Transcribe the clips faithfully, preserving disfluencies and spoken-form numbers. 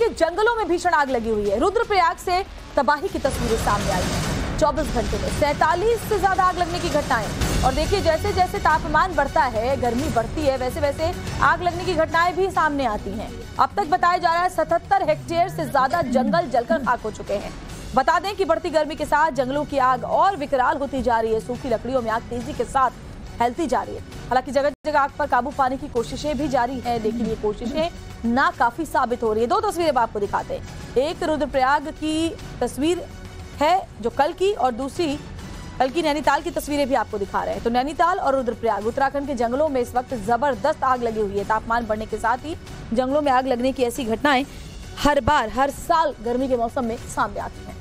के जंगलों में भीषण आग लगी हुई है। रुद्रप्रयाग से तबाही की तस्वीरें सामने आई हैं। चौबीस घंटे में सैंतालीस से ज्यादा आग लगने की घटनाएं। और देखिए, जैसे जैसे तापमान बढ़ता है, गर्मी बढ़ती है, वैसे वैसे आग लगने की घटनाएं भी सामने आती हैं। अब तक बताया जा रहा है सतहत्तर हेक्टेयर से ज्यादा जंगल जलकर खाक हो चुके हैं। बता दें कि बढ़ती गर्मी के साथ जंगलों की आग और विकराल होती जा रही है। सूखी लकड़ियों में आग तेजी के साथ फैलती जा रही है। हालांकि जगह जगह आग पर काबू पाने की कोशिशें भी जारी हैं, लेकिन ये कोशिशें नाकाफी साबित हो रही है। दो तस्वीरें आपको दिखाते हैं। एक रुद्रप्रयाग की तस्वीर है जो कल की, और दूसरी कल की नैनीताल की तस्वीरें भी आपको दिखा रहे हैं। तो नैनीताल और रुद्रप्रयाग उत्तराखंड के जंगलों में इस वक्त जबरदस्त आग लगी हुई है। तापमान बढ़ने के साथ ही जंगलों में आग लगने की ऐसी घटनाएं हर बार हर साल गर्मी के मौसम में सामने आती हैं।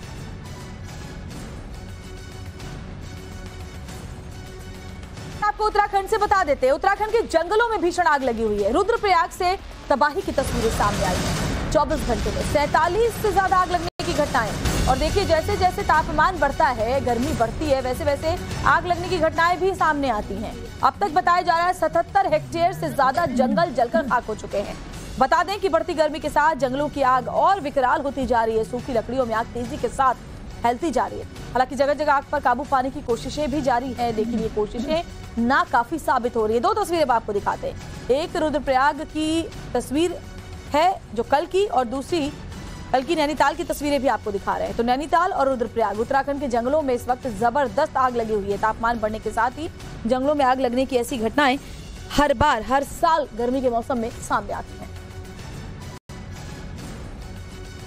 आपको उत्तराखंड से बता देते हैं, उत्तराखंड के जंगलों में भीषण आग लगी हुई है। रुद्रप्रयाग से तबाही की तस्वीरें सामने आई हैं। चौबीस घंटे में सैंतालीस से ज्यादा आग लगने की घटनाएं। और देखिए, जैसे जैसे तापमान बढ़ता है, गर्मी बढ़ती है, वैसे वैसे आग लगने की घटनाएं भी सामने आती हैं। अब तक बताया जा रहा है सतहत्तर हेक्टेयर से ज्यादा जंगल जलकर खाक हो चुके हैं। बता दें कि बढ़ती गर्मी के साथ जंगलों की आग और विकराल होती जा रही है। सूखी लकड़ियों में आग तेजी के साथ फैलती जा रही है। हालांकि जगह जगह आग पर काबू पाने की कोशिशें भी जारी हैं, लेकिन ये कोशिशें नाकाफी साबित हो रही है। दो तस्वीरें आपको दिखाते हैं। एक रुद्रप्रयाग की तस्वीर है जो कल की, और दूसरी कल की नैनीताल की तस्वीरें भी आपको दिखा रहे हैं। तो नैनीताल और रुद्रप्रयाग उत्तराखंड के जंगलों में इस वक्त जबरदस्त आग लगी हुई है। तापमान बढ़ने के साथ ही जंगलों में आग लगने की ऐसी घटनाएं हर बार हर साल गर्मी के मौसम में सामने आती हैं।